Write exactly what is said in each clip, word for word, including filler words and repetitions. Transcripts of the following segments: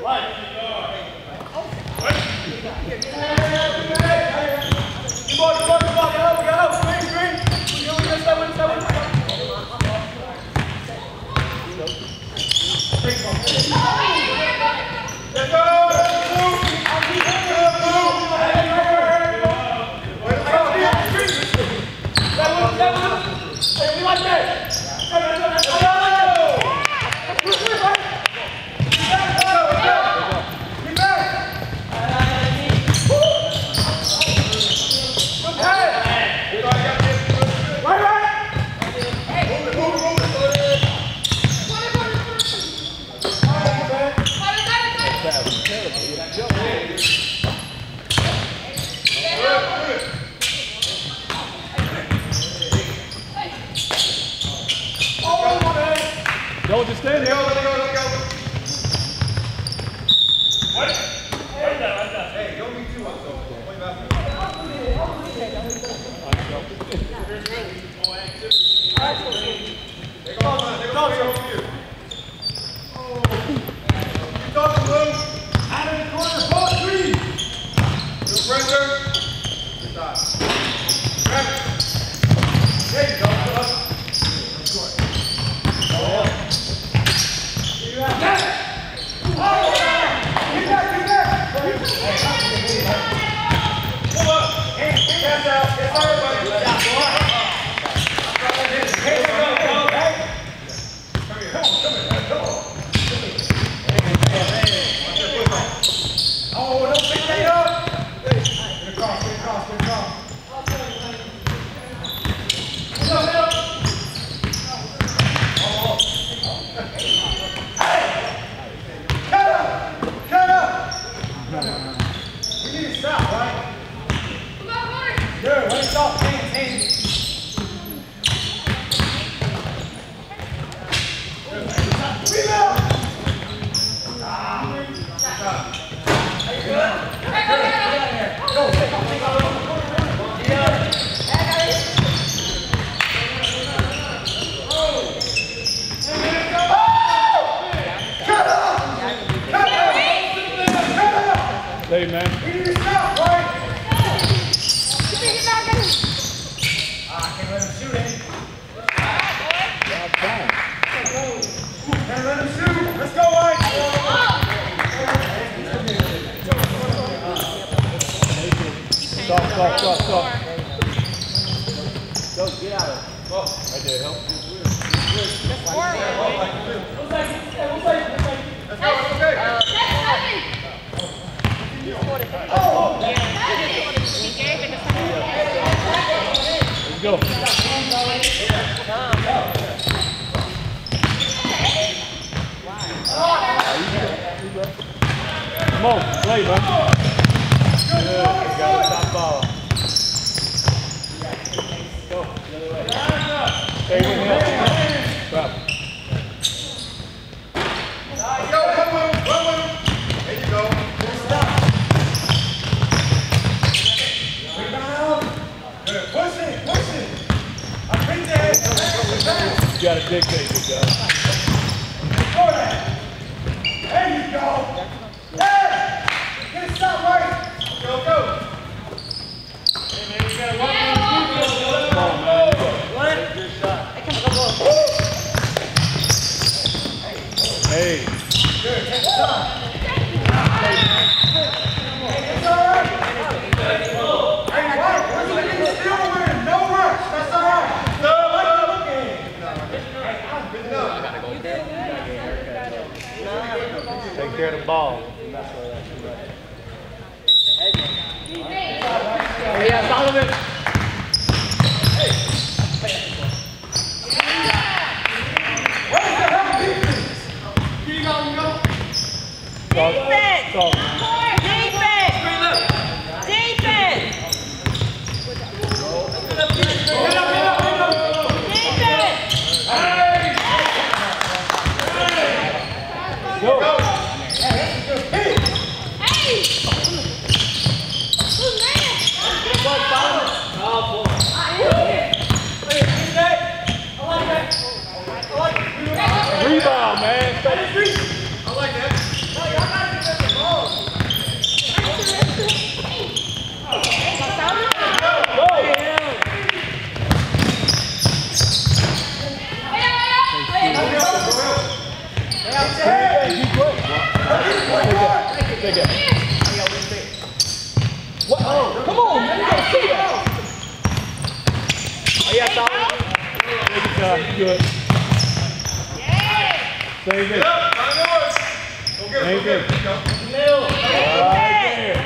Go, just stand there. Let go, let go, let go. What? Hey, don't be too much, though. Play basketball. Take off, man. Take off here, over here. Keep talking, Lou. Out in the corner, ball three. Good pressure. Good shot. Grab it. There you go. Good up. Hey, man. We need to stop, right? Ah, can't let him shoot it. Can't let him shoot. Let's go, White. Stop, stop, stop, stop. Go, get out of it. Oh, right there, help. Just forward. Let's go, it's okay. Oh! He gave it to Let's go. Come on, play, man. Good, you got the top ball. Go, the other way. Stay with him. Stop. Go, run with him, run with him. There you go. Good, push it, push it. I think that. You got to dictate it, guys. Go there. There you go. Hey! Get it stop right. Go, go. Hey, man, you got to work on the defense. Come on, man. One. Good shot. Hey. Good, take the shot. It's all right. Hey, White, what's the name? Still win. No rush. That's all right. No, no. Good enough. I gotta go there. Take care of the ball. Yeah, Solomon. Where's the hell defense? Here you go, you go. Defense! Stop. Defense! Defense! Get up, get up, get up. Defense! Hey! Go. Go. Hey, that's a good hit. Hey! Who's that? Rebound, man. I like that. Take it. What? Oh, come on, man. You gotta see that. Oh, yeah, Tom. Take it, Tom. Good. Same thing. Same thing. Right there.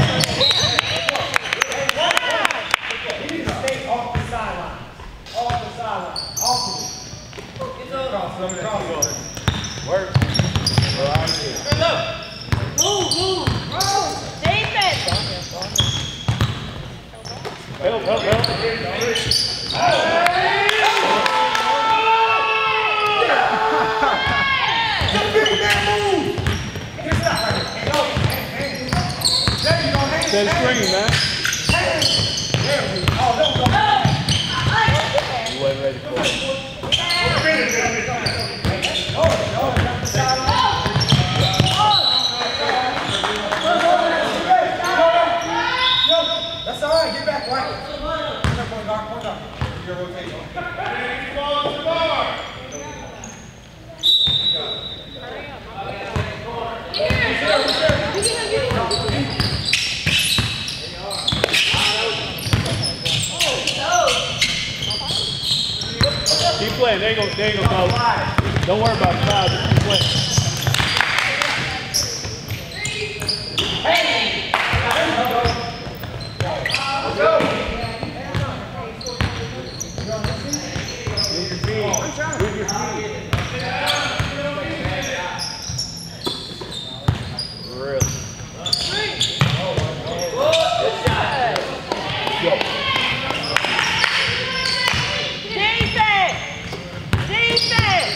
He needs to stay off the sideline. Off the sideline. Off of it. Cross, let me cross. Work. Right here. Move, move. Defense. Help, help, help. Set a screen, man. You wasn't ready for it. That's all right. Get back right. Point guard, point guard. Your rotation. Keep playing. They ain't gonna, they ain't gonna go. Don't worry about the foul. Just keep playing. Really? Go. Defense. Defense.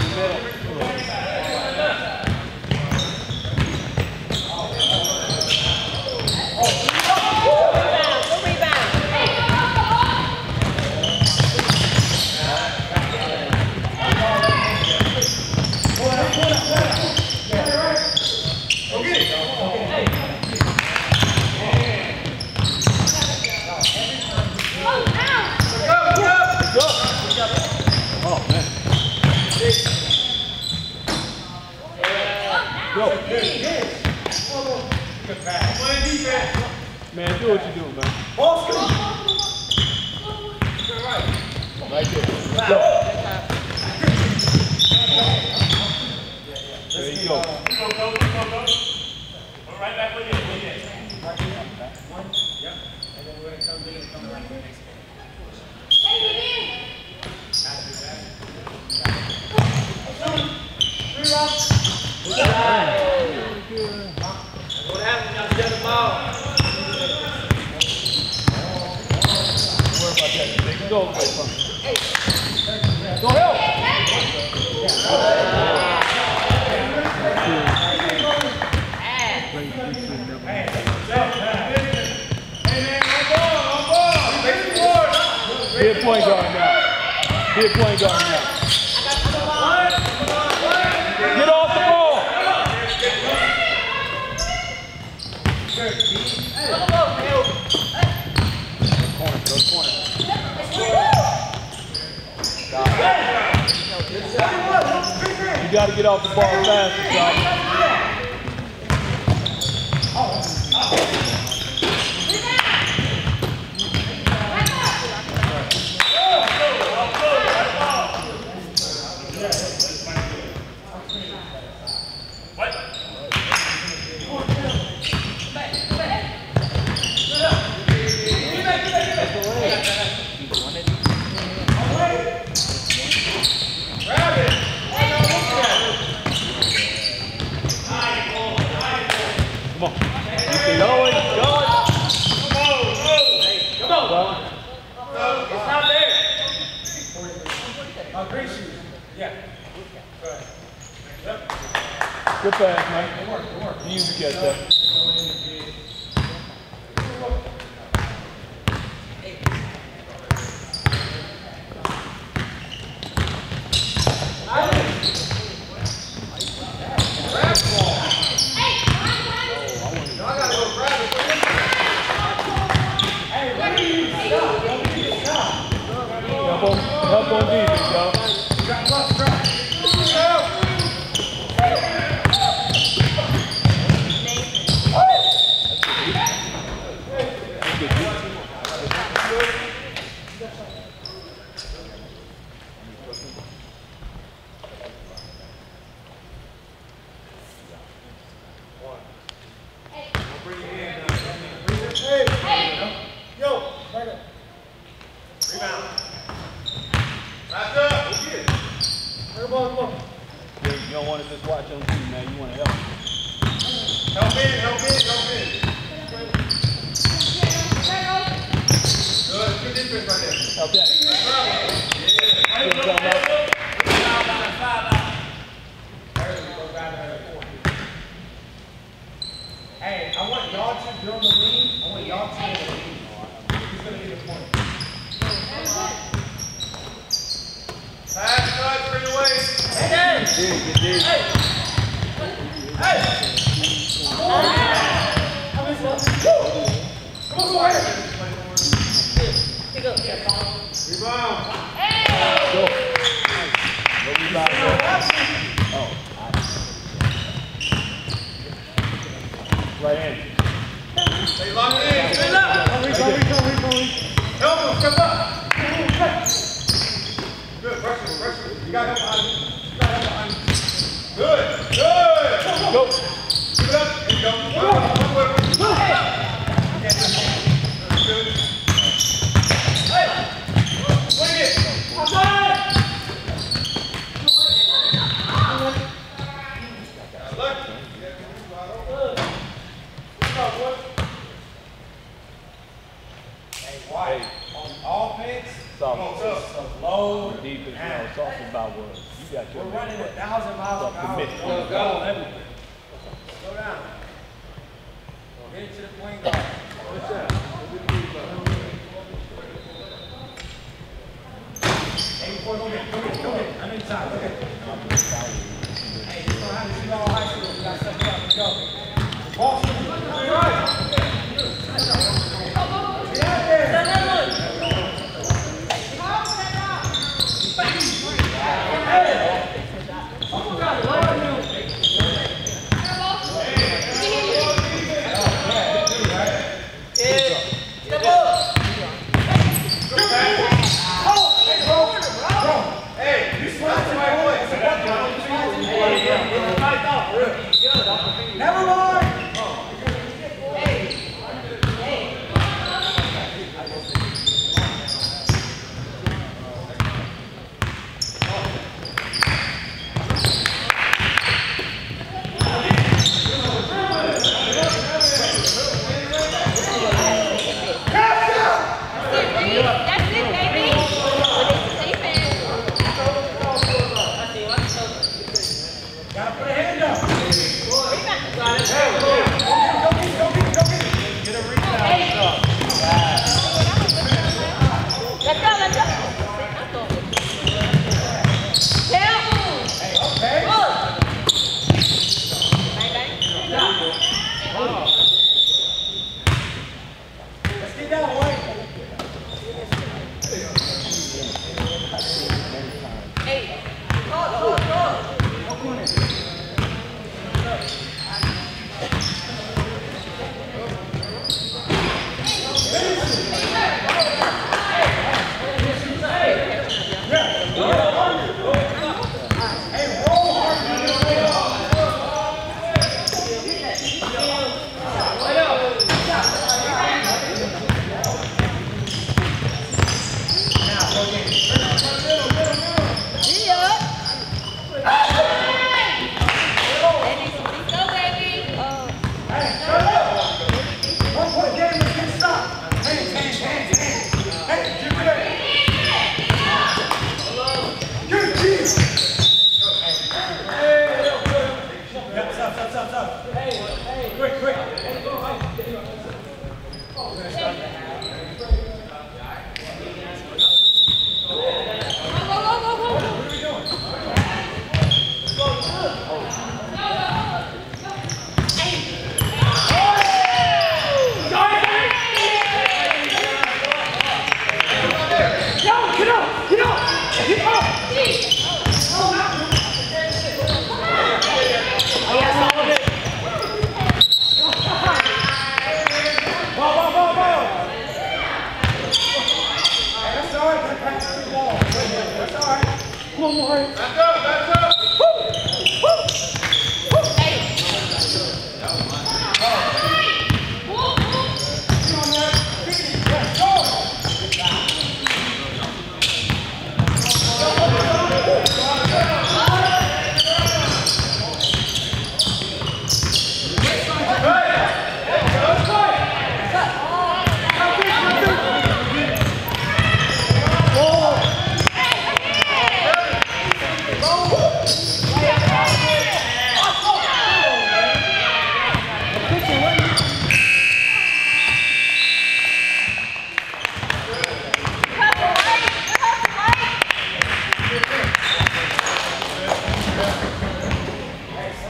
Man, do what you do, man. Right there. Go. There you go. Right back with you. One. Yep. And then we're going to come in and come right next. Three rounds. What happened? Y'all get the ball. Don't worry about that. They can go away from it. Go help. Be a point guard now. Be a point guard now. Get off the ball. Corner, go corner. You got to get off the ball faster, Scott. Come on. Keep it going, going. Come on. It's not there. Oh, green shoes. Yeah. Good pass, man. You need to catch that. Help on, help on defense, y'all. Okay. Good job, man. Hey, I want y'all to build the lead. I want y'all to build the lead. Who's going to be the point? Pass, cut, bring away. Hey! Dig, good dig. Hey! Hey! Come on! Come on, go ahead. Pick up. Rebound. Go. No rebound. No. Oh. Right hand. Stay locked in. Stay up. Help him, step up. Good, pressure, pressure. You got help behind you. You got help behind you. Good, good. Go. Keep it up. There you go. One way, one way. Good. Hey! Swing it. Come on. Look. Hey, White. On offense, Soft. slow Defense, you know, talking about was you got your We're running a thousand miles an hour. Commit. Go, go. Slow down. Get it to the point guard. Hey, before go get, go get, go get. I'm inside. Go get. Hey, you know how to see all high school. You got stuff up. Go. Ball. Right. Get out there. Never mind. That's it, baby. Gotta put a hand up. Rebound.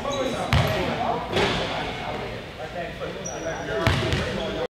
Right there, foot.